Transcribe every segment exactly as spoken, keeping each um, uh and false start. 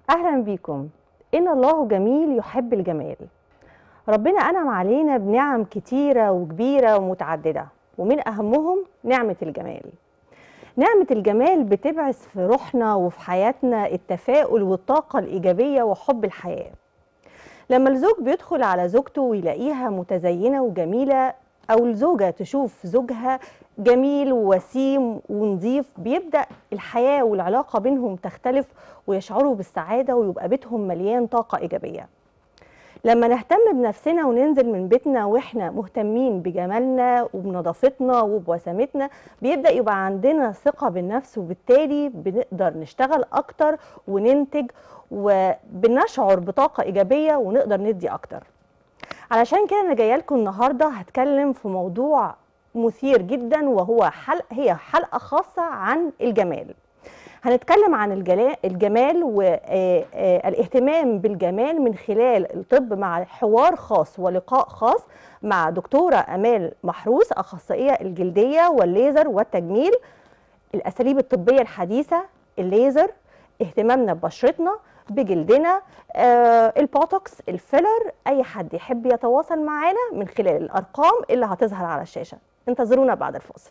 أهلا بيكم. إن الله جميل يحب الجمال. ربنا أنعم علينا بنعم كتيرة وكبيرة ومتعددة، ومن أهمهم نعمة الجمال. نعمة الجمال بتبعث في روحنا وفي حياتنا التفاؤل والطاقة الإيجابية وحب الحياة. لما الزوج بيدخل على زوجته ويلاقيها متزينة وجميلة، أو الزوجة تشوف زوجها جميل ووسيم ونظيف، بيبدأ الحياة والعلاقة بينهم تختلف ويشعروا بالسعادة ويبقى بيتهم مليان طاقة إيجابية. لما نهتم بنفسنا وننزل من بيتنا واحنا مهتمين بجمالنا وبنظافتنا وبوسامتنا، بيبدأ يبقى عندنا ثقة بالنفس، وبالتالي بنقدر نشتغل أكتر وننتج وبنشعر بطاقة إيجابية ونقدر ندي أكتر. علشان كده أنا جاية لكم النهاردة هتكلم في موضوع مثير جدا، وهو حلقة هي حلقة خاصة عن الجمال. هنتكلم عن الجمال والاهتمام بالجمال من خلال الطب، مع حوار خاص ولقاء خاص مع دكتورة أمال محروس، أخصائية الجلدية والليزر والتجميل، الأساليب الطبية الحديثة، الليزر، اهتمامنا ببشرتنا بجلدنا، آه، البوتوكس، الفيلر. أي حد يحب يتواصل معانا من خلال الأرقام اللي هتظهر على الشاشة. انتظرونا بعد الفاصل.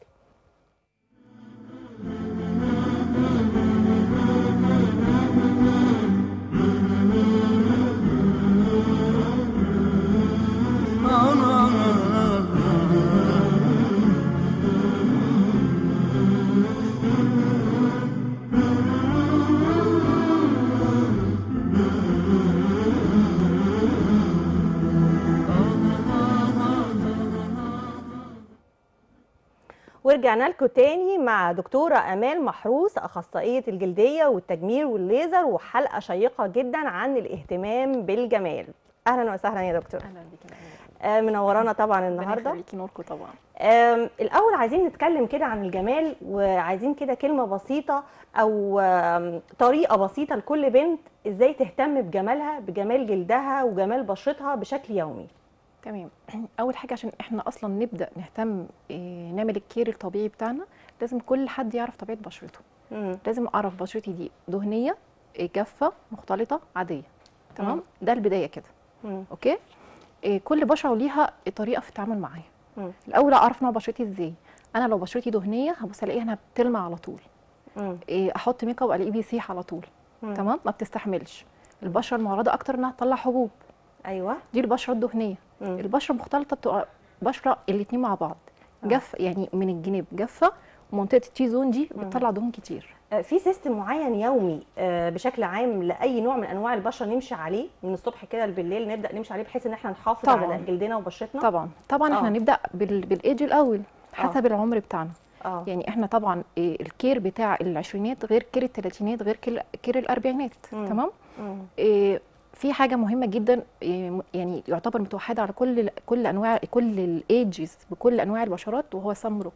ورجعنا لكم تاني مع دكتورة أمال محروس، أخصائية الجلدية والتجميل والليزر، وحلقة شيقة جدا عن الاهتمام بالجمال. أهلا وسهلا يا دكتور. اهلا بيكي. آه منورانا طبعا النهارده. ربنا يخليكي، نوركم طبعا. آه الأول عايزين نتكلم كده عن الجمال، وعايزين كده كلمة بسيطة أو آه طريقة بسيطة لكل بنت إزاي تهتم بجمالها، بجمال جلدها وجمال بشرتها بشكل يومي. تمام. اول حاجه عشان احنا اصلا نبدا نهتم إيه نعمل الكير الطبيعي بتاعنا، لازم كل حد يعرف طبيعه بشرته. مم. لازم اعرف بشرتي دي دهنيه، إيه جافه، مختلطه، عاديه. تمام. مم. ده البدايه كده. مم. اوكي. إيه كل بشره ليها طريقه في التعامل معايا. مم. الاول اعرف نوع بشرتي ازاي. انا لو بشرتي دهنيه هبص الاقيها انها بتلمع على طول. مم. إيه احط ميك اب الاقيه بيسيح على طول. مم. تمام. ما بتستحملش. البشره المعرضه اكتر انها تطلع حبوب. أيوه. دي البشره الدهنيه. مم. البشره المختلطه بتبقى بشره الاثنين مع بعض. آه. جف يعني من الجناب جافه، ومنطقه التي زون دي بتطلع دهون كتير. آه، في سيستم معين يومي آه، بشكل عام لاي نوع من انواع البشره نمشي عليه من الصبح كده بالليل، نبدا نمشي عليه بحيث ان احنا نحافظ طبعاً. على جلدنا وبشرتنا؟ طبعا طبعا آه. احنا هنبدا بال... بالايدج الاول حسب العمر بتاعنا. اه يعني احنا طبعا إيه، الكير بتاع العشرينات غير كير الثلاثينات غير كير, كير الاربعينات. مم. تمام. مم. إيه في حاجه مهمه جدا، إيه يعني يعتبر متوحده على كل كل انواع كل الايدجز بكل انواع البشرات، وهو سان بلوك،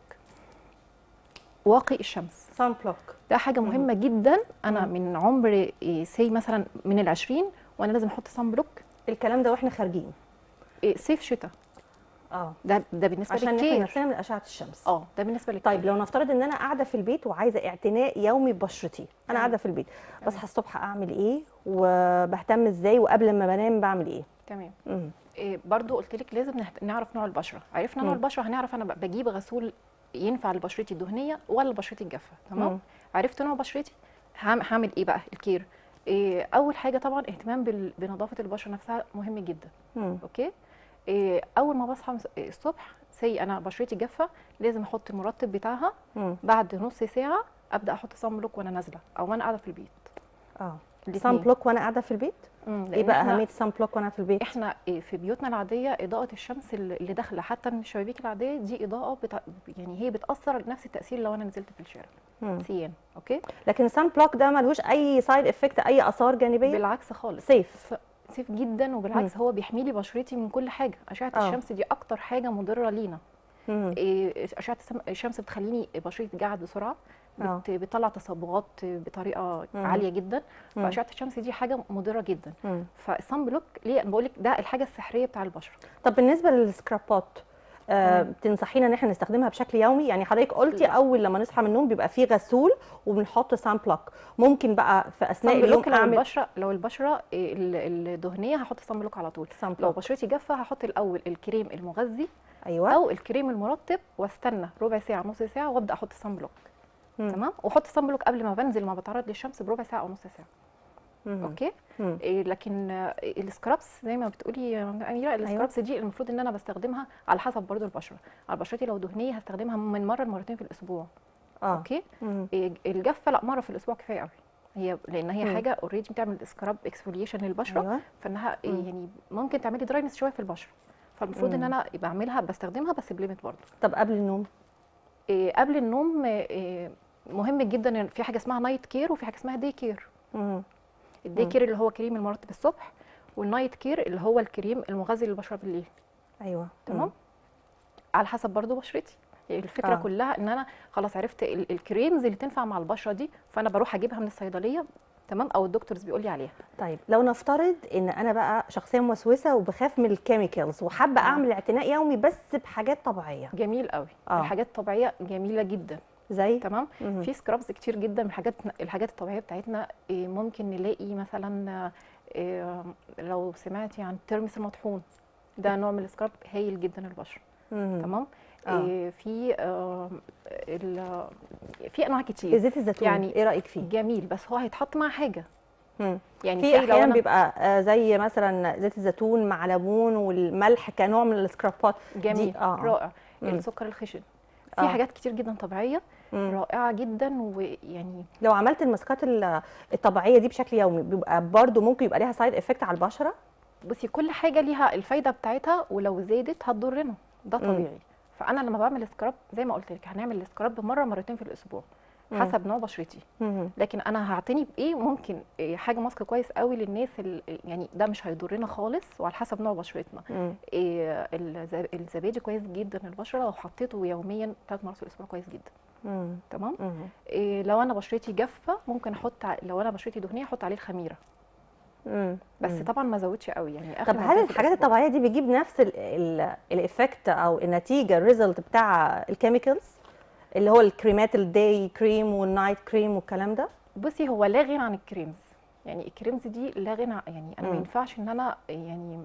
واقي الشمس. سان بلوك ده حاجه مهمه جدا. انا مم. من عمر سي مثلا من العشرين وانا لازم احط سان بلوك. الكلام ده واحنا خارجين؟ إيه صيف شتاء. اه ده ده بالنسبه عشان نحمي للكير. نفسنا من اشعه الشمس. اه ده بالنسبه للكير. طيب لو نفترض ان انا قاعده في البيت وعايزه اعتناء يومي ببشرتي، انا تمام. قاعده في البيت بصحى الصبح اعمل ايه وبهتم ازاي، وقبل ما بنام بعمل ايه؟ تمام. مم. إيه برضو قلت لك لازم نهت... نعرف نوع البشره. عرفنا نوع مم. البشره هنعرف انا ب- بجيب غسول ينفع لبشرتي الدهنيه ولا بشرتي الجافه. تمام. مم. عرفت نوع بشرتي هعم- هعمل ايه بقى الكير. إيه اول حاجه طبعا اهتمام بال... بنظافه البشره نفسها مهم جدا. مم. اوكي. إيه اول ما بصحى مس- إيه الصبح سي انا بشرتي جافه، لازم احط المرطب بتاعها. مم. بعد نص ساعه ابدا احط صن بلوك وانا نازله او وانا قاعده في البيت. اه سان الاتنين. بلوك وانا قاعده في البيت؟ مم، ايه لان بقى احنا اهميه السان بلوك وانا في البيت؟ احنا إيه في بيوتنا العاديه اضاءه الشمس اللي اللي داخله حتى من الشبابيك العاديه دي اضاءه بتا... يعني هي بتاثر نفس التاثير لو انا نزلت في الشارع. مم. سيان. اوكي. لكن السان بلوك ده ملوش اي سايد افكت، اي اثار جانبيه؟ بالعكس خالص. سيف. سيف جدا، وبالعكس هو بيحمي لي بشرتي من كل حاجه. اشعه آه. الشمس دي اكتر حاجه مضره لينا. مم. إيه، اشعه السم- الشمس بتخليني بشرتي تجعد بسرعه. آه. بت... بتطلع تصبغات بطريقه مم. عاليه جدا. مم. فاشعه الشمس دي حاجه مضره جدا. مم. فالصن بلوك ليه بقول لك ده الحاجه السحريه بتاع البشره. طب بالنسبه للسكرابات، آه تمام. تنصحينا ان احنا نستخدمها بشكل يومي؟ يعني حضرتك قلتي لا. اول لما نصحى من النوم بيبقى فيه غسول وبنحط سان بلوك، ممكن بقى في اثناء صن اليوم بلوك لو اعمل البشره لو البشره ال- الدهنيه هحط صن بلوك على طول. سان لو بلوك؟ بشرتي جافه هحط الاول الكريم المغذي ايوه. او الكريم المرطب، واستنى ربع ساعه نص ساعه وابدا احط صن بلوك. مم. تمام. واحط صن بلوك قبل ما بنزل ما بتعرض للشمس بربع ساعه او نص ساعه. مم. اوكي. مم. إيه لكن آه، السكرابس زي ما بتقولي يا اميره، السكرابس دي المفروض ان انا بستخدمها على حسب برضو البشره. على بشرتي لو دهنيه هستخدمها من مره لمرتين في الاسبوع. اه. اوكي. مم. إيه الجافه لا، مره في الاسبوع كفايه قوي. هي لان هي مم. حاجه اوريدي بتعمل سكراب اكسفوليشن للبشره. ايوه. فانها مم. يعني ممكن تعملي دراينس شويه في البشره. فالمفروض ان مم. انا بعملها بستخدمها بس بليميت برضو. طب قبل النوم؟ إيه قبل النوم إيه مهم جدا إن في حاجه اسمها نايت كير وفي حاجه اسمها دي كير. مم. الدي مم. كير اللي هو كريم المرطب الصبح، والنايت كير اللي هو الكريم المغذي للبشره بالليل. ايوه. تمام. مم. على حسب برضو بشرتي. يعني الفكره آه. آه. كلها ان انا خلاص عرفت ال- الكريمز اللي تنفع مع البشره دي، فانا بروح اجيبها من الصيدليه. تمام. او الدكتورز بيقول لي عليها. طيب لو نفترض ان انا بقى شخصيه موسوسه وبخاف من الكيميكالز وحابه آه. اعمل اعتناء يومي بس بحاجات طبيعيه، جميل قوي. آه. الحاجات الطبيعيه جميله جدا. زي تمام. مهم. في سكرابز كتير جدا من الحاجات الحاجات الطبيعيه بتاعتنا. إيه، ممكن نلاقي مثلا إيه، لو سمعتي عن الترمس المطحون، ده نوع من السكراب هايل جدا للبشره. مهم. تمام. آه. إيه في آه ال- في انواع كتير. زيت الزيتون يعني ايه رايك فيه؟ جميل، بس هو هيتحط مع حاجه. مم. يعني في زي لو احيانا انا بيبقى آه، زي مثلا زيت الزيتون مع ليمون والملح كنوع من السكرابات جميل دي. اه اه رائع. مم. السكر الخشن، في اه. حاجات كتير جدا طبيعيه مم. رائعه جدا. ويعني لو عملت الماسكات ال- الطبيعيه دي بشكل يومي بيبقى برضو ممكن يبقى ليها سايد افكت على البشره؟ بصي كل حاجه ليها الفايده بتاعتها، ولو زادت هتضرنا، ده مم. طبيعي. فانا لما بعمل سكراب زي ما قلت لك هنعمل السكراب مره مرتين في الاسبوع مم. حسب نوع بشرتي. مم. لكن انا هعتني بايه؟ ممكن إيه حاجه ماسكه كويس قوي للناس ال- يعني ده مش هيضرنا خالص، وعلى حسب نوع بشرتنا. مم. إيه الز- الزبادي كويس جدا للبشره، لو حطيته يوميا ثلاث مرات في الاسبوع كويس جدا. مم. تمام. مم. إيه لو انا بشرتي جافه ممكن احط ع- لو انا بشرتي دهنيه احط عليه الخميره، مم. بس مم. طبعا ما ازودش قوي، يعني اخر طب هل مرتين في الحاجات الأسبوع. الطبيعيه دي بتجيب نفس الايفكت او النتيجه الريزلت بتاع الكيميكالز اللي هو الكريمات الداي كريم والنايت كريم والكلام ده؟ بصي هو لا غنى عن الكريمز. يعني الكريمز دي لا غنى ع- يعني انا ما مم. ينفعش ان انا يعني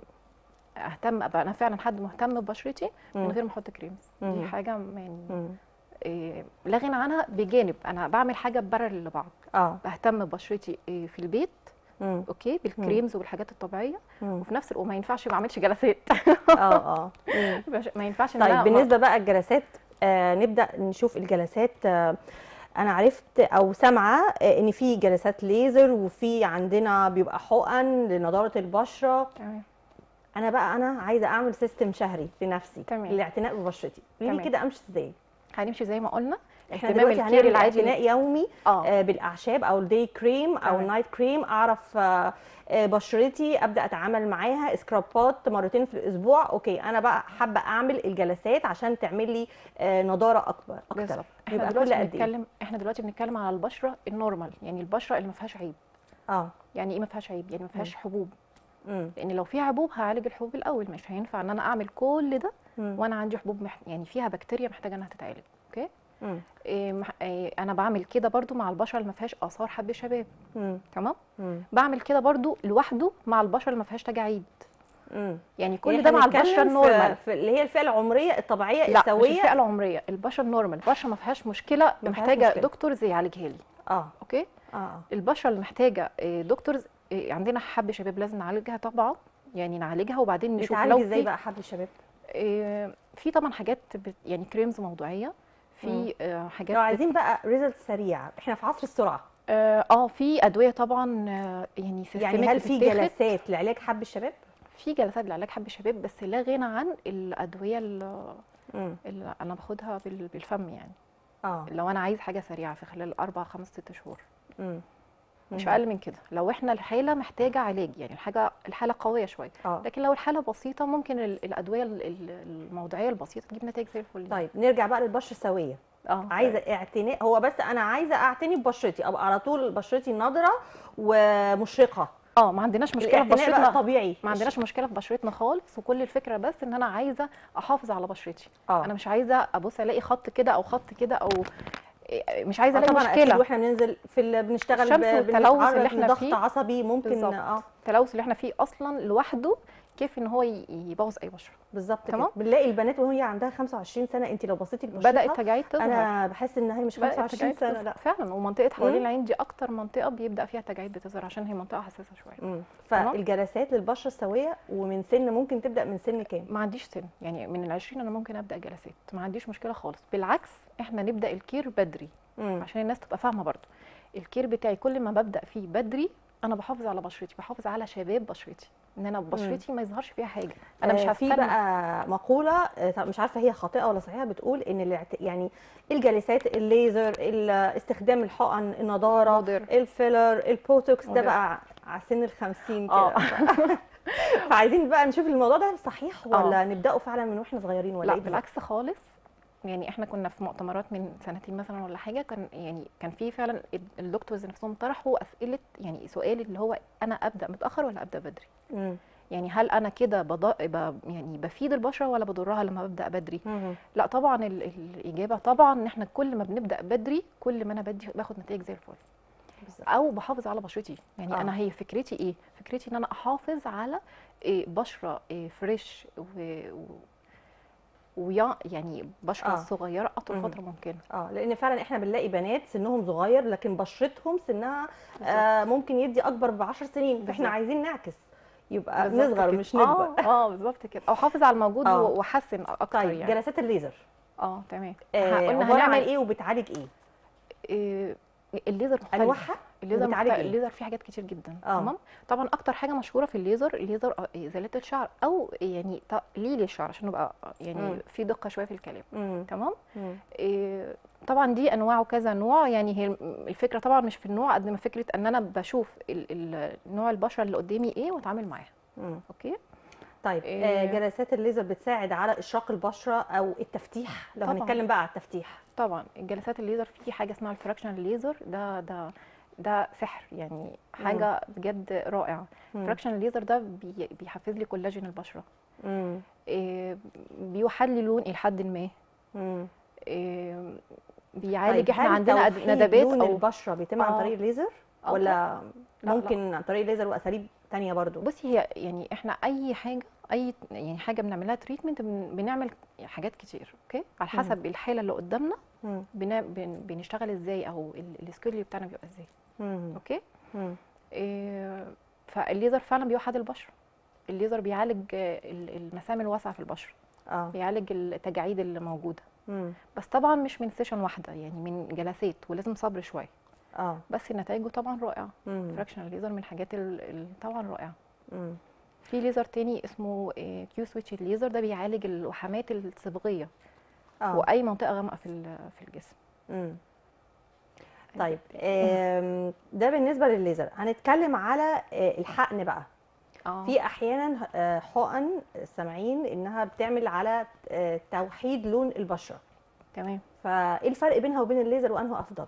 اهتم ابقى انا فعلا حد مهتم ببشرتي من مم. غير ما احط كريمز. دي مم. حاجه م- يعني مم. إيه لا غنى عنها، بجانب انا بعمل حاجه ببرر لبعض. اه. بهتم ببشرتي إيه في البيت. مم. اوكي بالكريمز والحاجات الطبيعيه. مم. وفي نفس الوقت ما ينفعش ما اعملش جلسات. اه اه. مم. ما ينفعش ان طيب انا ما- بالنسبه بقى الجلسات، آه نبدا نشوف الجلسات. آه انا عرفت او سامعه آه ان في جلسات ليزر وفي عندنا بيبقى حقن لنضاره البشره. تمام. انا بقى انا عايزه اعمل سيستم شهري لنفسي تمام. للاعتناء ببشرتي، قولي لي تمام. كده امشي ازاي؟ هنمشي زي ما قلنا. احنا اهتمام دلوقتي الكير هنعمل العادي اعتناء يومي اه آه بالاعشاب او الداي كريم او تمام. النايت كريم، اعرف آه آه بشرتي ابدا اتعامل معاها سكرابات مرتين في الاسبوع. اوكي انا بقى حابه اعمل الجلسات عشان تعمل لي آه نضاره اكبر اكتر. بالظبط. احنا يبقى كل دلوقتي قد ايه؟ بنتكلم احنا دلوقتي بنتكلم على البشره النورمال، يعني البشره اللي ما فيهاش عيب. اه. يعني ايه ما فيهاش عيب؟ يعني ما فيهاش حبوب. امم. لان لو في حبوب هعالج الحبوب الاول، مش هينفع ان انا اعمل كل ده وانا عندي حبوب محت... يعني فيها بكتيريا محتاجه انها تتعالج. اوكي. امم. إيه مح... إيه انا بعمل كده برضو مع البشره اللي ما فيهاش اثار حب شباب. امم. تمام. امم. بعمل كده برضو لوحده مع البشره اللي ما فيهاش تجاعيد. امم. يعني كل يعني ده إحنا مع البشره بنتكلم النورمال. في, في اللي هي الفئه العمريه الطبيعيه لا مش السويه. الفئه العمريه، البشره النورمال، البشره ما فيهاش مشكله ما فيهاش محتاجه مشكلة. دكتور يعالجها لي. اه. اوكي. اه. البشره اللي محتاجه آه، دكتورز، آه، عندنا حب شباب لازم نعالجها طبعا. يعني نعالجها وبعدين نشوف بيتعالج لو ازاي في بقى حب الشباب؟ آه، في طبعا حاجات بت يعني كريمز موضوعيه، مم. في آه، حاجات لو بت- عايزين بقى ريزلت سريع، احنا في عصر السرعه، اه آه، في ادويه طبعا آه، يعني يعني systemic هل في بتتاخد. جلسات لعلاج حب الشباب؟ في جلسات لعلاج حب الشباب، بس لا غنى عن الادويه اللي امم. اللي انا باخدها بال- بالفم يعني. اه. لو انا عايز حاجه سريعه في خلال اربع خمس ست شهور، امم. مش اقل من كده. لو احنا الحاله محتاجه علاج، يعني الحاجه الحاله قويه شويه. اه. لكن لو الحاله بسيطه ممكن ال- الادويه ال- ال- الموضعيه البسيطه تجيب نتائج زي الفل. طيب نرجع بقى للبشره السويه. اه عايزه اعتناء، هو بس انا عايزه اعتني ببشرتي ابقى على طول بشرتي نضره ومشرقه، اه ما عندناش مشكله في الاعتناء بقى بشرتنا، طبيعي. ما عندناش مشكله في بشرتنا خالص، وكل الفكره بس ان انا عايزه احافظ على بشرتي. اه انا مش عايزه ابص الاقي خط كده او خط كده، او مش عايزه اه الاقي طبعا اكيد، مشكله. واحنا بننزل في ال... بنشتغل الشمس ب... والتلوث اللي بنتعرض احنا لضغط فيه، عصبي ممكن. بالظبط، اه التلوث اللي احنا فيه اصلا لوحده كيف ان هو ي- يبوظ اي بشره. بالظبط كده. تمام. بنلاقي البنات وهي عندها خمسة وعشرين سنه، انت لو بصيتي بدات لبشرتها التجاعيد تظهر، انا بحس ان هي مش بدات خمسة وعشرين التجاعيد سنه، تظهر لا. فعلا. ومنطقه حوالين امم العين دي اكتر منطقه بيبدا فيها التجاعيد بتظهر، عشان هي منطقه حساسه شويه. امم تمام. فالجلسات للبشره السويه ومن سن ممكن تبدا من سن كام؟ ما عنديش سن، يعني من العشرين انا ممكن ابدا جلسات، ما عنديش مشكله خالص. بالعكس احنا نبدا الكير بدري، امم عشان الناس تبقى فاهمه برضو. الكير بتاعي كل ما ببدا فيه بدري انا بحافظ على بشرتي، بحافظ على شباب بشرتي، ان انا امم بشرتي ما يظهرش فيها حاجه. انا مش آه في هستنى. بقى مقوله، آه طب مش عارفه هي خاطئه ولا صحيحه، بتقول ان الاعت... يعني الجلسات، الليزر، ال- استخدام الحقن، النضاره، مضر. الفيلر، البوتوكس، ده مضر. بقى على سن الخمسين اه. كده. ف... فعايزين بقى نشوف الموضوع ده صحيح اه ولا نبداه فعلا من واحنا صغيرين ولا لا ايه بالظبط؟ بالعكس خالص. يعني احنا كنا في مؤتمرات من سنتين مثلا ولا حاجه، كان يعني كان في فعلا الدكتورز نفسهم طرحوا اسئله، يعني سؤال اللي هو انا ابدا متاخر ولا ابدا بدري؟ امم يعني هل انا كده بض... ب... يعني بفيد البشره ولا بضرها لما ببدا بدري؟ امم لا طبعا ال... الاجابه طبعا ان احنا كل ما بنبدا بدري كل ما انا بدي باخد نتائج زي الفل، بالظبط. او بحافظ على بشرتي. يعني اه انا هي فكرتي ايه؟ فكرتي ان انا احافظ على إيه، بشره إيه فريش و... و... ويا يعني بشره اه صغيره اطول امم فتره ممكنه. اه لان فعلا احنا بنلاقي بنات سنهم صغير لكن بشرتهم سنها بالظبط. آه ممكن يدي اكبر بعشر سنين، فاحنا بالظبط. عايزين نعكس، يبقى بالظبط نصغر كده. مش نكبر. اه اه بالظبط كده، او حافظ على الموجود و- اه واحسن اكتر طيب يعني. جلسات الليزر اه تمام. ه- آه قلنا عباره عن هنعمل ايه وبتعالج ايه؟ إيه، الليزر انواعها مختلف. الليزر وبتعالج مختلف، ايه؟ الليزر فيه حاجات كتير جدا. اه تمام. طبعا اكتر حاجه مشهوره في الليزر، الليزر آه، ازاله الشعر، او يعني تقليل الشعر عشان نبقى يعني امم في دقه شويه في الكلام. امم تمام. امم إيه، طبعا دي انواع كذا نوع، يعني هي الفكره طبعا مش في النوع قد ما فكره ان انا بشوف ال- ال- نوع البشره اللي قدامي ايه واتعامل معاها. امم اوكي. طيب آه إيه، جلسات الليزر بتساعد على اشراق البشره او التفتيح، لو طبعا هنتكلم بقى على التفتيح؟ طبعا الجلسات الليزر في حاجه اسمها الفراكشنال ليزر، ده ده ده سحر، يعني امم حاجه بجد رائعه. امم الفراكشنال ليزر ده بي بيحفز لي كولاجين البشره، امم إيه، بيوحد لي لون الى حد ما، امم إيه، طيب بيعالج. احنا هل عندنا أد- توحيد ندبات لون او البشرة بيتم عن طريق اه الليزر اه طبعا. ولا لا لا ممكن عن طريق الليزر وأساليب تانية برضو؟ بصي، هي يعني احنا اي حاجه، اي يعني حاجه بنعملها تريتمنت بنعمل حاجات كتير، اوكي، على مم. حسب الحاله اللي قدامنا مم. بنا- بن- بنشتغل ازاي، او ال- السكيل بتاعنا بيبقى ازاي. مم. اوكي. مم. إيه، فالليزر فعلا بيوحد البشره. الليزر بيعالج آه، ال- المسام الواسعه في البشره، اه بيعالج التجاعيد اللي موجوده. مم. بس طبعا مش من سيشن واحده، يعني من جلسات، ولازم صبر شويه. اه بس نتائجه طبعا رائعه. مم. فراكشنال ليزر من الحاجات ال- ال- طبعا رائعه. مم. في ليزر تاني اسمه آه، كيو سويتش ليزر، ده بيعالج الوحمات الصبغيه اه واي منطقه غامقه في ال- في الجسم. مم. طيب آم، ده بالنسبة للليزر. هنتكلم على آه، الحقن بقى. اه في احيانا آه، حقن سامعين انها بتعمل على آه، توحيد لون البشرة، تمام. فايه الفرق بينها وبين الليزر وانه افضل؟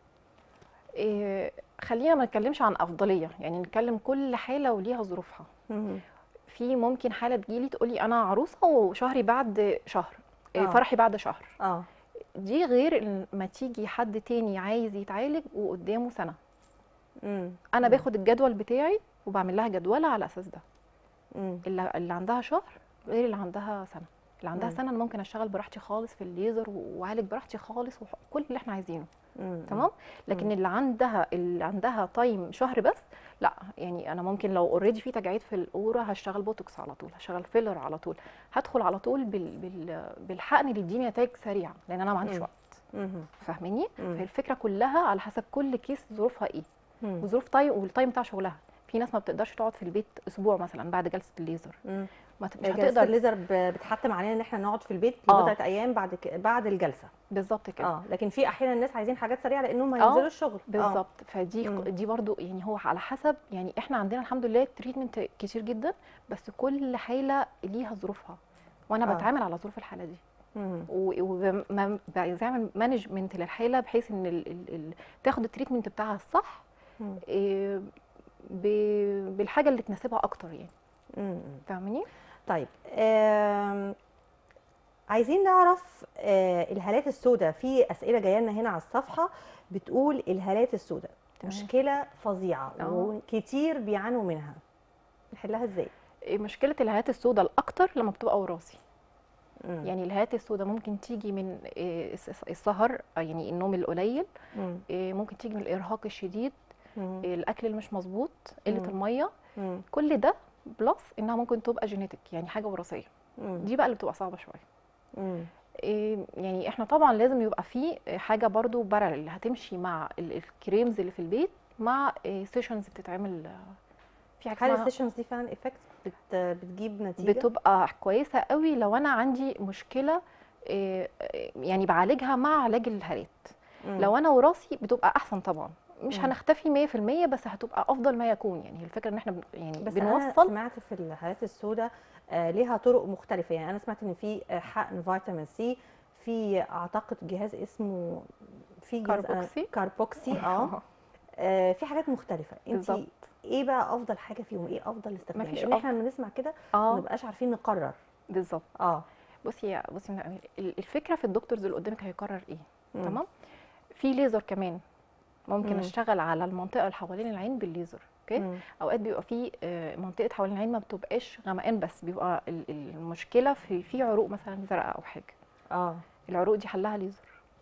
إيه، خلينا ما نتكلمش عن افضليه، يعني نتكلم كل حاله وليها ظروفها. مم. في ممكن حاله تجيلي تقولي انا عروسه وشهري بعد شهر، إيه، اه فرحي بعد شهر. اه دي غير ما تيجي حد تاني عايز يتعالج وقدامه سنه. مم. انا مم. باخد الجدول بتاعي وبعمل لها جدوله على اساس ده. مم. اللي, اللي عندها شهر غير اللي عندها سنه. اللي عندها مم. سنه انا ممكن اشتغل براحتي خالص في الليزر واعالج براحتي خالص وكل اللي احنا عايزينه. مم. تمام. لكن مم. اللي عندها اللي عندها تايم شهر بس، لا، يعني انا ممكن لو اوريدي في تجاعيد في القوره هشتغل بوتوكس على طول، هشتغل فيلر على طول، هدخل على طول بال بال بالحقن اللي يديني نتائج سريعه، لان انا ما عنديش مم. وقت. مم. فاهماني؟ مم. فالفكره كلها على حسب كل كيس ظروفها ايه، مم. وظروف تايم والتايم بتاع شغلها. في ناس ما بتقدرش تقعد في البيت اسبوع مثلا بعد جلسه الليزر، مم. ما ت- مش جلسات هتقدر. الليزر ب- بتحتم علينا ان احنا نقعد في البيت اه لبضعة ايام بعد ك... بعد الجلسة. بالظبط كده. اه لكن في احيانا الناس عايزين حاجات سريعة لانهم هينزلوا اه الشغل. اه بالظبط. فدي مم. دي برضو يعني هو على حسب، يعني احنا عندنا الحمد لله تريتمنت كتير جدا، بس كل حاله ليها ظروفها، وانا اه بتعامل على ظروف الحاله دي، مم. وبعمل مانجمنت للحاله بحيث ان ال ال ال تاخد التريتمنت بتاعها الصح. مم. إيه، ب- بالحاجه اللي تناسبها اكتر يعني. مم. فاهماني؟ طيب آم، عايزين نعرف آه، الهالات السوداء. في اسئله جايه لنا هنا على الصفحه بتقول الهالات السوداء تمام. مشكله فظيعه اه وكتير بيعانوا منها، نحلها ازاي؟ إيه مشكله الهالات السوداء الاكتر لما بتبقى وراثي. مم. يعني الهالات السوداء ممكن تيجي من إيه، الس- السهر، آه، يعني النوم القليل، مم. إيه ممكن تيجي من الارهاق الشديد، مم. إيه الاكل اللي مش مظبوط، قله مم. الميه. مم. كل ده بلس انها ممكن تبقى جينيتك، يعني حاجه وراثيه. مم. دي بقى اللي بتبقى صعبه شويه. مم. إيه يعني احنا طبعا لازم يبقى في حاجه برضو بارل اللي هتمشي مع ال- الكريمز اللي في البيت، مع سيشنز بتتعمل. في حاجه هل اسمها السيشنز دي فعلا افكت بت بتجيب نتيجه؟ بتبقى كويسه قوي لو انا عندي مشكله، إيه، إيه، يعني بعالجها مع علاج الهالات. مم. لو انا وراثي بتبقى احسن طبعا، مش مم. هنختفي مية في المية، بس هتبقى افضل ما يكون. يعني الفكره ان احنا بن- يعني بس انا بنوصل. سمعت في الهالات السوداء آه، ليها طرق مختلفه. يعني انا سمعت ان في آه، حقن فيتامين سي، في اعتقد جهاز اسمه، في جهاز أنا كاربوكسي. كاربوكسي اه آه، في حاجات مختلفه. انت بالظبط. ايه بقى افضل حاجه فيهم؟ ايه افضل استخدام؟ مفيش لان احنا افضل. لما نسمع كده ما اه نبقاش عارفين نقرر. بالظبط. اه. بصي يا بصي يا أمير، ال- الفكره في الدكتورز اللي قدامك هيقرر ايه. مم. تمام. في ليزر كمان، ممكن مم. اشتغل على المنطقه اللي حوالين العين بالليزر. اوكي. مم. اوقات بيبقى في آه، منطقه حوالين العين ما بتبقاش غمقان، بس بيبقى ال- ال- المشكله في في عروق مثلا زرقاء او حاجه. اه. العروق دي حلها ليزر.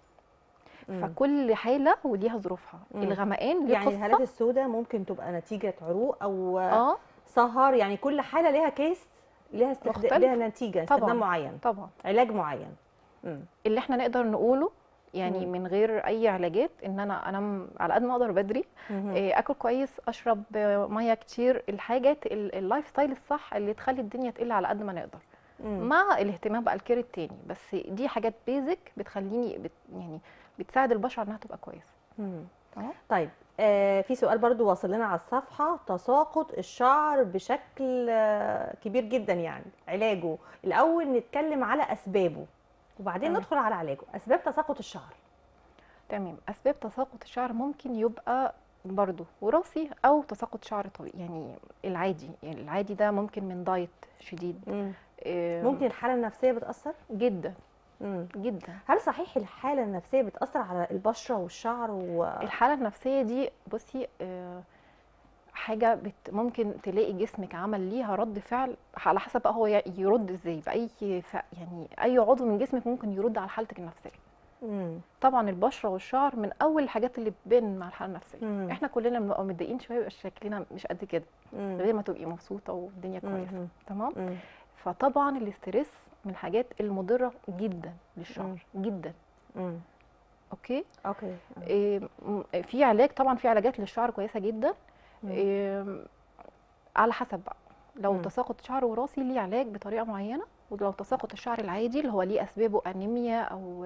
مم. فكل حاله وليها ظروفها. مم. الغمقان ليه يعني الهالات قصه. السوداء ممكن تبقى نتيجه عروق او آه، اه سهر، يعني كل حاله ليها كيس، ليها استخدام، ليها مختلفه. نتيجه استخدام طبعا معين، طبعا. علاج معين. مم. اللي احنا نقدر نقوله يعني مم. من غير اي علاجات، ان انا انام على قد ما اقدر بدري، مم. إيه، اكل كويس، اشرب آه، ميه كتير، الحاجات ال- اللايف ستايل الصح اللي تخلي الدنيا تقل على قد ما نقدر، مم. مع الاهتمام بقى الكير التاني. بس دي حاجات بيزك بتخليني بت يعني بتساعد البشره انها تبقى كويسه. مم. تمام. طيب آه في سؤال برضو واصل لنا على الصفحة: تساقط الشعر بشكل آه كبير جدا، يعني علاجه. الأول نتكلم على أسبابه وبعدين تمام. ندخل على علاجه. أسباب تساقط الشعر. تمام. اسباب تساقط الشعر ممكن يبقى برضو وراثي او تساقط شعر طبيعي، يعني العادي. يعني العادي ده ممكن من دايت شديد. مم. إيه، ممكن الحالة النفسية بتأثر؟ جدا مم. جدا. هل صحيح الحالة النفسية بتأثر على البشرة والشعر و... الحالة النفسية دي بصي آه، حاجة بت ممكن تلاقي جسمك عمل ليها رد فعل على حسب بقى هو ي- يرد ازاي بأي ف... يعني أي عضو من جسمك ممكن يرد على حالتك النفسية. مم. طبعا البشرة والشعر من أول الحاجات اللي بتبان مع الحالة النفسية. مم. احنا كلنا بنبقى متضايقين شوية، بيبقى شكلنا مش قد كده، مم. غير ما تبقي مبسوطة والدنيا كويسة. مم. تمام. مم. فطبعا الاسترس من الحاجات المضرة جدا مم. للشعر جدا. مم. اوكي. اوكي. إيه، م- في علاج طبعا، في علاجات للشعر كويسة جدا. مم. إيه، على حسب بقى. لو مم. تساقط شعر وراثي ليه علاج بطريقه معينه، ولو تساقط الشعر العادي اللي هو ليه اسبابه انيميا او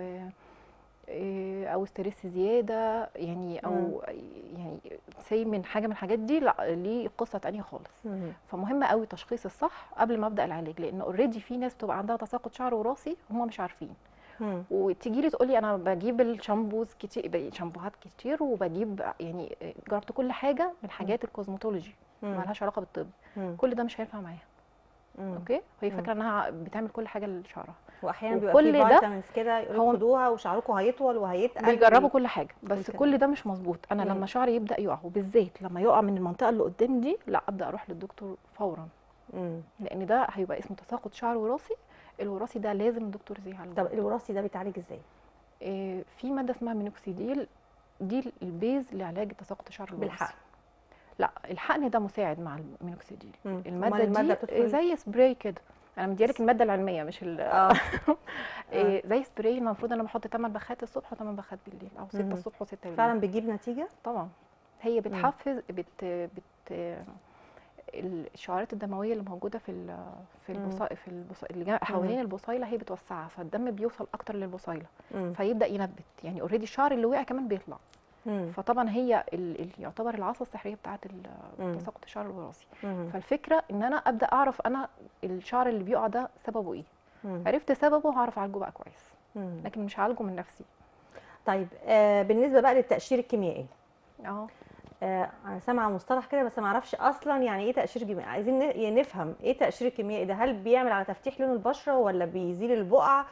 إيه، او ستريس زياده، يعني مم. او يعني سي من حاجه من الحاجات دي، لا ليه قصه تانية خالص. مم. فمهم قوي تشخيص الصح قبل ما ابدا العلاج، لان اوريدي في ناس بتبقى عندها تساقط شعر وراثي هم مش عارفين، مم. وتيجي لي تقول لي انا بجيب الشامبوز كتير، شامبوهات كتير، وبجيب يعني جربت كل حاجه من حاجات الكوزماتولوجي مم. مالهاش علاقه بالطب. مم. كل ده مش هينفع معاها. مم. اوكي. هي مم. فاكره انها بتعمل كل حاجه لشعرها. واحيانا بيبقى في وكل ده فيتامينز كده يقول لك هو خدوها وشعركم هيطول وهيتقل بيجربوا وال... كل حاجه، بس والكلام. كل ده مش مظبوط. انا مم. لما شعري يبدا يقع، وبالذات لما يقع من المنطقه اللي قدام دي، لا ابدا اروح للدكتور فورا، مم. لان ده هيبقى اسمه تساقط شعر وراثي. الوراثي ده لازم الدكتور يعالجه. طب الوراثي ده بيتعالج ازاي؟ إيه، في ماده اسمها مينوكسيديل، دي البيز لعلاج تساقط الشعر الوراثي. بالحقن؟ لا الحقن ده مساعد مع المينوكسيديل. مم. أمال الماده الماده دي بتدخل؟ زي سبراي كده. انا مديالك الماده العلميه مش ال اه. إيه، زي سبراي. المفروض انا بحط ثمانية بخات الصبح و8 بخات بالليل، او ستة مم. الصبح و6 بالليل. فعلا بتجيب نتيجه؟ طبعا. هي مم. بتحفز بت بت الشعيرات الدمويه اللي موجوده في ال في مم. البصا في البص... اللي جا- حوالين البصيله، هي بتوسعها، فالدم بيوصل اكتر للبصيله، مم. فيبدا ينبت. يعني اوريدي الشعر اللي وقع كمان بيطلع. مم. فطبعا هي ال... ال... يعتبر العصا السحريه بتاعه مم. تساقط الشعر الوراثي. مم. فالفكره ان انا ابدا اعرف انا الشعر اللي بيقع ده سببه ايه. مم. عرفت سببه هعرف اعالجه بقى كويس، مم. لكن مش هعالجه من نفسي. طيب آه بالنسبه بقى للتقشير الكيميائي، اه آه انا سامعه مصطلح كده بس ما اعرفش اصلا يعني ايه تقشير كيميائي. عايزين ن- يعني نفهم ايه تقشير كيميائي ده. هل بيعمل على تفتيح لون البشره ولا بيزيل البقع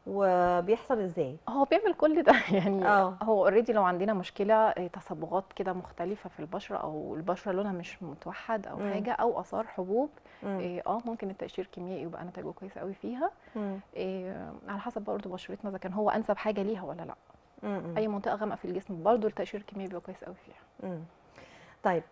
وبيحصل ازاي؟ هو بيعمل كل ده يعني اه. هو اوريدي لو عندنا مشكله آه، تصبغات كده مختلفه في البشره، او البشره لونها مش متوحد او امم. حاجه، او اثار حبوب، امم. اه آه، ممكن التقشير الكيميائي يبقى نتائجه كويس قوي فيها. امم. آه، على حسب برضه بشرتنا اذا كان هو انسب حاجه ليها ولا لا. امم. اي منطقه غامقه في الجسم برضه التقشير الكيميائي بيبقى كويس قوي فيها. امم. طيب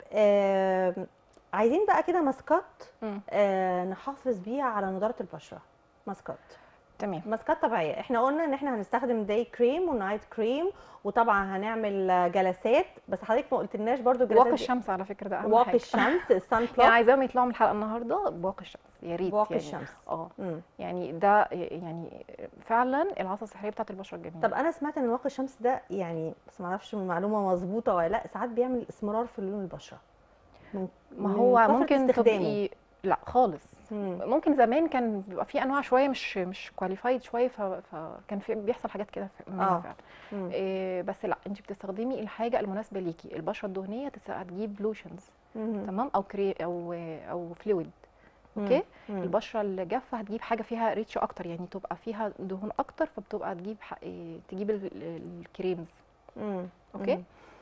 آه عايزين بقى كده ماسكات مم. آه نحافظ بيها على نضاره البشره. ماسكات تمام. ماسكات طبيعيه. احنا قلنا ان احنا هنستخدم داي كريم ونايت كريم، وطبعا هنعمل جلسات. بس حضرتك ما قلتلناش برضو الجلسات واقي دي. الشمس على فكره ده اهم واقي حاجه. الشمس، السان يعني بلوك. عايزاهم يطلعوا من الحلقه النهارده بواقي الشمس يا ريت بواقي يعني. الشمس. اه امم. يعني ده يعني فعلا العصا السحريه بتاعت البشره الجميله. طب انا سمعت ان واقي الشمس ده يعني، بس ما اعرفش المعلومه مظبوطه ولا لا، ساعات بيعمل اسمرار في لون البشره من ما من هو كثره ممكن استخدامه. تبقي لا خالص. امم. ممكن زمان كان بيبقى في انواع شويه مش مش كواليفايد شويه، ف- فكان في بيحصل حاجات كده ف- منها اه. فعلا. امم. إيه بس لا، انت بتستخدمي الحاجه المناسبه ليكي. البشره الدهنيه تس- هتجيب لوشنز، امم. تمام، او كري او او فلويد. امم. اوكي. البشره الجافه هتجيب حاجه فيها ريتش اكتر، يعني تبقى فيها دهون اكتر، فبتبقى تجيب ح- إيه تجيب ال- ال- الكريمز. امم. اوكي.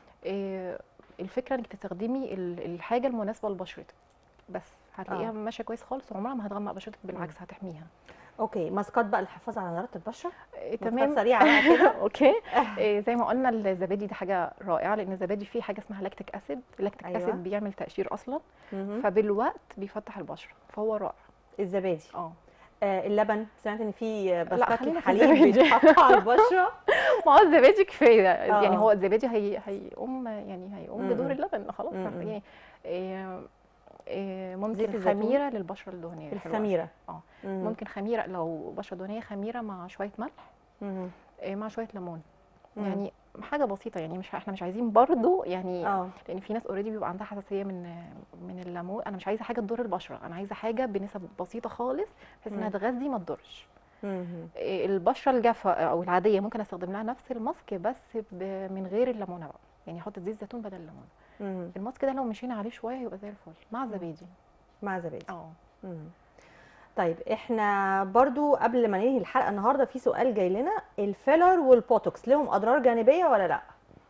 إيه الفكره انك تستخدمي ال- الحاجه المناسبه لبشرتك، بس هتلاقيها اه. ماشيه كويس خالص، وعمرها ما هتغمق بشرتك، مم. بالعكس هتحميها. اوكي، ماسكات بقى للحفاظ على نضاره البشره. إيه ماسكات تمام. سريعه بقى كده. اوكي. إيه زي ما قلنا الزبادي دي حاجه رائعه، لان الزبادي فيه حاجه اسمها لاكتيك اسيد. اللاكتيك ايوه. اسيد بيعمل تقشير اصلا، مهم. فبالوقت بيفتح البشره، فهو رائع. الزبادي. اه آه اللبن، سمعت ان في لا ماسكات خلينا في الحليب الزبادي. بيتحط على البشره. ما هو الزبادي كفايه، يعني اه. هو الزبادي هي هيقوم يعني هيقوم بدور امم. اللبن خلاص. امم. يعني إيه إيه ممكن زيت الزيتون. خميره للبشره الدهنيه حلوه قوي. الخميره. اه امم. ممكن خميره لو بشره دهنيه، خميره مع شويه ملح، امم. إيه مع شويه ليمون، امم. يعني حاجه بسيطه. يعني مش احنا مش عايزين برضو يعني، اه. لان في ناس اوريدي بيبقى عندها حساسيه من من الليمون. انا مش عايزه حاجه تضر البشره، انا عايزه حاجه بنسب بسيطه خالص، بحيث انها امم. تغذي ما تضرش. امم. إيه البشره الجافه او العاديه ممكن استخدم لها نفس الماسك، بس ب- من غير الليمونه بقى، يعني احط زيت زيتون بدل الليمونه. امم. الماسك ده لو مشينا عليه شويه يبقى زي الفل مع الزبادي. مع زبادي. اه امم. طيب احنا برضو قبل ما ننهي الحلقه النهارده في سؤال جاي لنا. الفيلر والبوتوكس لهم اضرار جانبيه ولا لا؟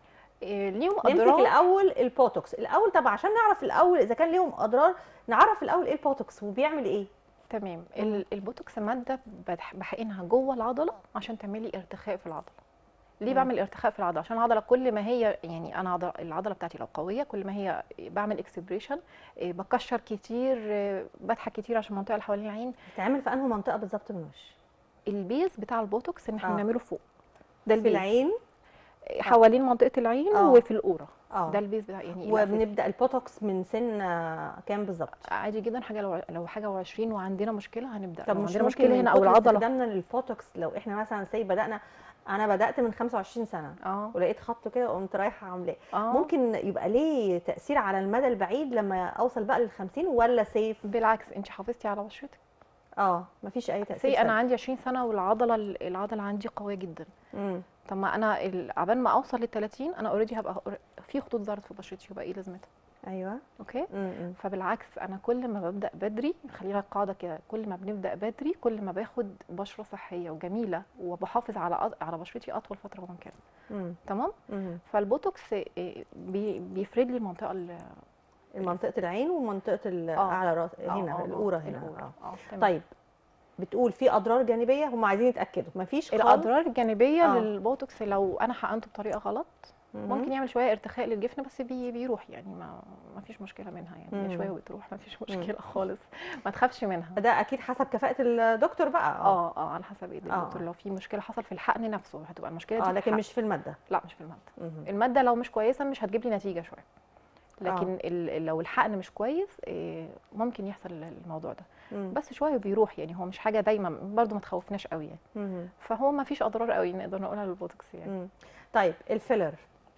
إيه ليهم نمسك اضرار. الاول البوتوكس الاول. طب عشان نعرف الاول اذا كان ليهم اضرار، نعرف الاول ايه البوتوكس وبيعمل ايه. تمام. مم. ال- البوتوكس ماده بح- بحقنها جوه العضله عشان تعملي ارتخاء في العضله. ليه مم. بعمل ارتخاء في العضله؟ عشان العضله كل ما هي يعني انا عضلة العضله بتاعتي لو قويه، كل ما هي بعمل اكسبريشن، بكشر كتير، إيه، بضحك كتير عشان المنطقه اللي حوالين العين. بتتعمل في انهي منطقه بالظبط من الوش؟ البيز بتاع البوتوكس ان احنا اه. بنعمله فوق، ده في البيز، العين. اه. حوالين منطقه العين اه. وفي القوره. اه. ده البيز بتاع يعني الاساسي. وبنبدا البوتوكس من سن آه، كام بالظبط؟ عادي جدا، حاجه لو لو حاجه وعشرين وعندنا مشكله هنبدا، طب لو مش عندنا ممكن مشكله من هنا او كتر العضله. استخدامنا للبوتوكس، لو احنا مثلا سي بدانا، انا بدات من خمسة وعشرين سنه اه ولقيت خط كده وقمت رايحه عاملاه، اه ممكن يبقى ليه تاثير على المدى البعيد لما اوصل بقى لل خمسين ولا سيف؟ بالعكس انت حافظتي على بشرتك. اه مفيش اي تاثير سي انا سلبي. عندي عشرين سنه والعضله العضله عندي قويه جدا. امم. طب ما انا ال- عبال ما اوصل لل ثلاثين انا اوريدي هبقى أور- في خطوط ظهرت في بشرتي، يبقى ايه لازمتها؟ ايوه. اوكي. امم. فبالعكس انا كل ما ببدا بدري، خلينا القاعده كده، كل ما بنبدا بدري كل ما باخد بشره صحيه وجميله، وبحافظ على أط- على بشرتي اطول فتره ممكنه. امم. تمام. امم. فالبوتوكس إيه، بي- بيفرد لي المنطقه ال- منطقه العين ومنطقه ال- اه اعلى راس اه هنا اه اه القوره هنا. القوره اه. اه تمام. طيب بتقول في اضرار جانبيه، هم عايزين يتاكدوا مفيش خالص. الاضرار الجانبيه اه. للبوتوكس لو انا حقنته بطريقه غلط مهم. ممكن يعمل شويه ارتخاء للجفن، بس بي بيروح يعني، ما ما فيش مشكله منها يعني، هي مم. شويه وبتروح، ما فيش مم. مشكله خالص، ما تخافش منها. ده اكيد حسب كفاءه الدكتور بقى. اه. اه اه على حسب ايد اه. الدكتور. لو في مشكله حصل في الحقن نفسه هتبقى المشكله اه دي في لكن الحقن. مش في الماده. لا مش في الماده. مهم. الماده لو مش كويسه مش هتجيب لي نتيجه شويه، اه. لكن ال- لو الحقن مش كويس إيه، ممكن يحصل الموضوع ده، مم. بس شويه وبيروح يعني، هو مش حاجه دايما برضو، ما تخوفناش قوي يعني. مهم. فهو ما فيش اضرار قوي نقدر نقولها للبوتوكس يعني. مم. طيب الفيلر،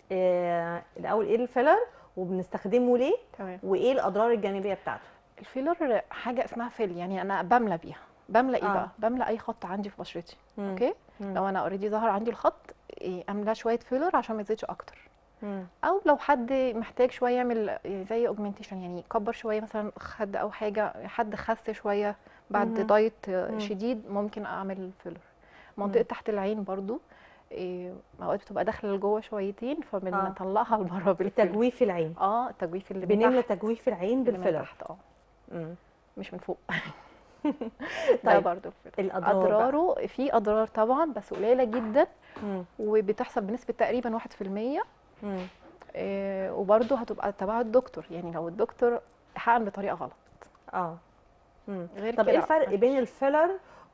آه الاول ايه الفيلر وبنستخدمه ليه تمام. وايه الاضرار الجانبيه بتاعته؟ الفيلر حاجه اسمها فيل، يعني انا بملى بيها. بملى ايه اه. بقى؟ بملى اي خط عندي في بشرتي. مم. اوكي. مم. لو انا اوريدي ظهر عندي الخط إيه، املاه شويه فيلر عشان ما يزيدش اكتر. مم. او لو حد محتاج شويه يعمل زي اوجمنتيشن، يعني يكبر شويه مثلا خد او حاجه، حد خس شويه بعد مهم. دايت مم. شديد، ممكن اعمل فيلر. منطقه مم. تحت العين برضو إيه، اوقات بتبقى داخله لجوه شويتين اه فبنطلعها لبره بالفيلر. تجويف العين، اه التجويف اللي من بنملى تحت، تجويف العين اللي من بالفيلر. تحت اه، مم. مش من فوق. ده طيب برضو الفيلر. الاضرار بقى. اضراره في اضرار طبعا بس قليله جدا، مم. وبتحصل بنسبه تقريبا واحد في المية. مم. إيه، وبرضه هتبقى تبع الدكتور، يعني لو الدكتور حقن بطريقه غلط. اه. مم. غير طب ايه كده لا الفرق بين مفيش. الفيلر،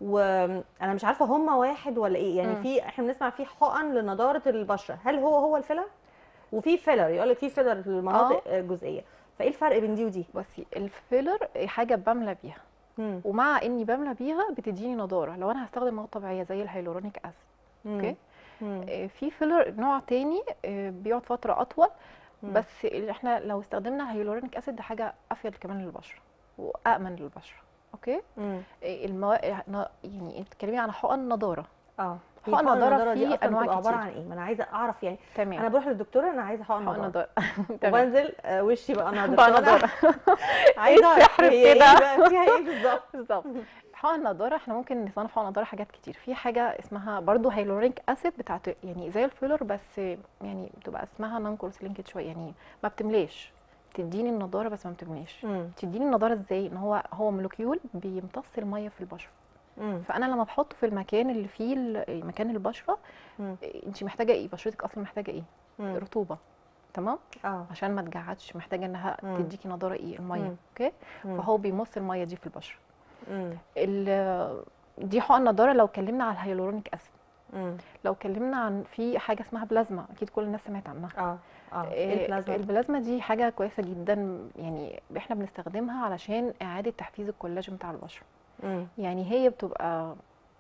وانا مش عارفه هما واحد ولا ايه يعني؟ مم. في احنا بنسمع في حقن لنضاره البشره، هل هو هو الفيلر؟ وفي فيلر يقول لك في فيلر اه للمناطق جزئيه، فايه الفرق بين دي ودي؟ بصي، الفيلر حاجه بملى بيها، مم. ومع اني بملى بيها بتديني نضاره لو انا هستخدم مواد طبيعيه زي الهيلورونيك اسيد. مم. اوكي. مم. إيه، في فيلر نوع تاني إيه، بيقعد فتره اطول، مم. بس اللي احنا لو استخدمنا هيلورونيك اسيد ده حاجه افيد كمان للبشره وامن للبشره. اوكي. مم. إيه، المو... يعني انت بتتكلمي عن حقن نضاره. اه هي حقن حقن نضاره النضاره دي في اصلا انواع بتبقى عباره كتير. عن ايه؟ ما انا عايزه اعرف يعني. تمام. انا بروح للدكتوره، انا عايزه حقن حقن نضاره، نضاره. تمام. وبنزل آه، وشي بقى نضر. طب حقن انا نضاره. ايه عايزه اعرف السحر في هي ايه كده؟ بقى، فيها ايه بالظبط؟ بالظبط. حقن النضاره احنا ممكن نصنف حقن النضاره حاجات كتير، في حاجه اسمها برضو هيلورونيك اسيد بتاعت يعني زي الفيلر، بس يعني بتبقى اسمها نون كورس لينكد شويه، يعني ما بتملاش، تديني النضاره بس ما بتملاش. مم. تديني النضاره ازاي؟ ان هو هو مولكيول بيمتص الميه في البشره، مم. فانا لما بحطه في المكان اللي فيه ال- مكان البشره، مم. انت محتاجه ايه؟ بشرتك اصلا محتاجه ايه؟ مم. رطوبه. تمام. اه. عشان ما تجعدش محتاجه انها مم. تديكي نضاره ايه؟ الميه. مم. اوكي. مم. فهو بيمص الميه دي في البشره. مم. ال- دي حقن نضاره لو اتكلمنا على الهيلورونيك اسيد. مم. لو اتكلمنا عن في حاجه اسمها بلازما، اكيد كل الناس سمعت عنها. اه. اه ايه إيه، البلازما؟ البلازما دي حاجه كويسه جدا، يعني احنا بنستخدمها علشان اعاده تحفيز الكولاجين بتاع البشره. مم. يعني هي بتبقى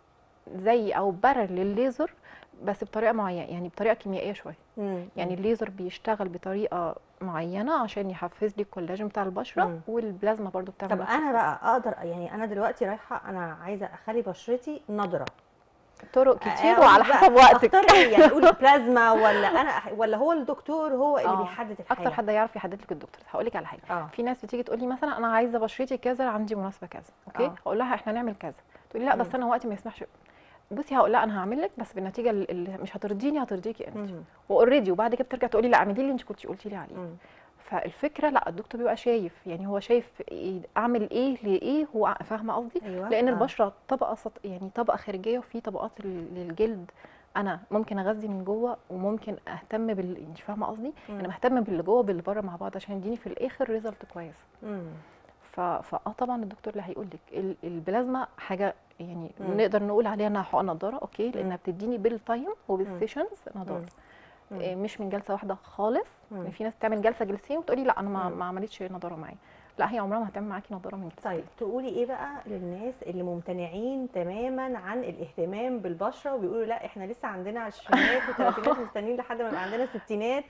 زي او برر للليزر بس بطريقه معينه، يعني بطريقه كيميائيه شويه. مم. يعني الليزر بيشتغل بطريقه معينه عشان يحفز لي الكولاجين بتاع البشره، مم. والبلازما برضو بتعمل طب نفس انا القصه. بقى اقدر يعني، انا دلوقتي رايحه انا عايزه اخلي بشرتي نضره، طرق كتير اقول وعلى لك بقى حسب وقتك. اختار ايه يعني؟ قولي بلازما ولا انا أح- ولا هو الدكتور هو اللي اه بيحدد اكتر الحاله؟ حد يعرف يحدد لك الدكتور. هقول لك على حاجه، اه. في ناس بتيجي تقول لي مثلا انا عايزه بشرتي كذا، عندي مناسبه كذا. اوكي. اه. هقول لها احنا نعمل كذا، تقول لي لا مم. بس انا وقتي ما يسمحش. بصي هقول لها انا هعمل لك بس بالنتيجه اللي مش هترضيني هترضيكي انت، مم. واوريدي، وبعد كده بترجع تقولي لا اعملي لي اللي انت كنتي قلتي لي عليه. مم. فالفكره لا، الدكتور بيبقى شايف، يعني هو شايف إيه اعمل ايه لايه، هو فاهمه قصدي. ايوه. لان آه. البشره طبقه سط... يعني طبقه خارجيه، وفي طبقات لل- للجلد. انا ممكن اغذي من جوه وممكن اهتم بال، انت فاهمه قصدي. مم. انا بهتم باللي جوه باللي بره مع بعض عشان يديني في الاخر ريزلت كويس. مم. ف... فاه طبعا الدكتور اللي هيقول لك ال- البلازما حاجه يعني مم. نقدر نقول عليها انها حقن نضاره. اوكي. لانها مم. بتديني بالتايم وبالسيشنز مم. نضاره. مم. إيه، مش من جلسه واحده خالص. مم. يعني في ناس بتعمل جلسه جلستين وتقولي لا انا ما, مم. ما عملتش نضاره معايا. لا، هي عمرها ما هتعمل معاكي نضاره من جلستين. طيب تقولي ايه بقى للناس اللي ممتنعين تماما عن الاهتمام بالبشره، وبيقولوا لا احنا لسه عندنا عشرينات وثلاثينات مستنيين لحد ما يبقى عندنا ستينات؟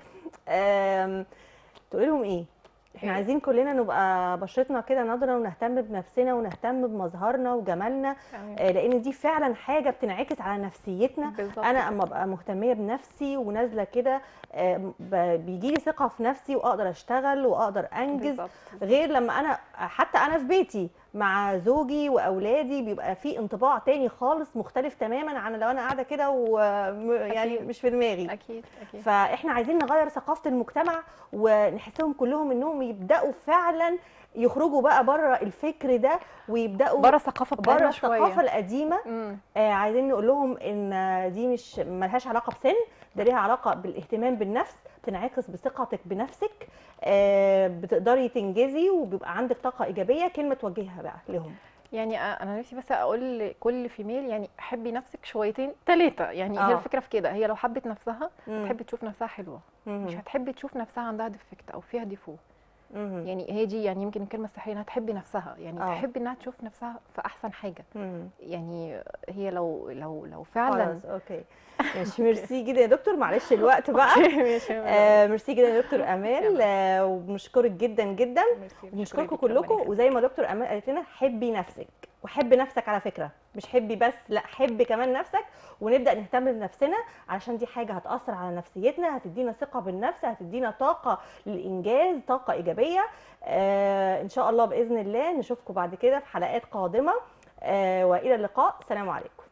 آم، تقولي لهم ايه؟ احنا إيه؟ عايزين كلنا نبقى بشرتنا كده نضره، ونهتم بنفسنا ونهتم بمظهرنا وجمالنا، تمام. آه، لان دي فعلا حاجه بتنعكس على نفسيتنا. بالظبط انا كده. اما ابقى مهتميه بنفسي ونازله كده، بيجي لي ثقه في نفسي واقدر اشتغل واقدر انجز، بالظبط. غير لما انا حتى انا في بيتي مع زوجي واولادي بيبقى في انطباع تاني خالص مختلف تماما عن لو انا قاعده كده ويعني أكيد. مش في دماغي. اكيد اكيد. فاحنا عايزين نغير ثقافه المجتمع ونحسهم كلهم انهم يبداوا فعلا يخرجوا بقى بره الفكر ده، ويبداوا بره الثقافه بره بتاعتنا الثقافه شويه. القديمه. امم آه عايزين نقول لهم ان دي مش ملهاش علاقه بسن، ده ليها علاقه بالاهتمام بالنفس، بتنعكس بثقتك بنفسك، آه بتقدري تنجزي وبيبقى عندك طاقه ايجابيه. كلمه توجهها بقى لهم. يعني انا نفسي بس اقول لكل فيميل يعني حبي نفسك شويتين ثلاثه، يعني هي آه. الفكره في كده. هي لو حبت نفسها مم. هتحب تشوف نفسها حلوه، مم. مش هتحب تشوف نفسها عندها ديفكت او فيها ديفو. مم. يعني هي دي يعني يمكن الكلمه الصحيحه انها تحب نفسها، يعني آه. تحب انها تشوف نفسها في احسن حاجه. مم. يعني هي لو لو لو فعلا. خلاص اوكي ماشي. ميرسي جدا يا دكتور، معلش الوقت بقى. ماشي. آه ميرسي جدا يا دكتور امال، آه وبنشكرك جدا جدا، وبنشكركم كلكم. وزي ما دكتور امال قالت لنا حبي نفسك، وحب نفسك على فكره مش حبي بس، لا حبي كمان نفسك، ونبدا نهتم بنفسنا علشان دي حاجه هتاثر على نفسيتنا، هتدينا ثقه بالنفس، هتدينا طاقه للانجاز، طاقه ايجابيه. آه ان شاء الله باذن الله نشوفكم بعد كده في حلقات قادمه. آه والى اللقاء، سلام عليكم.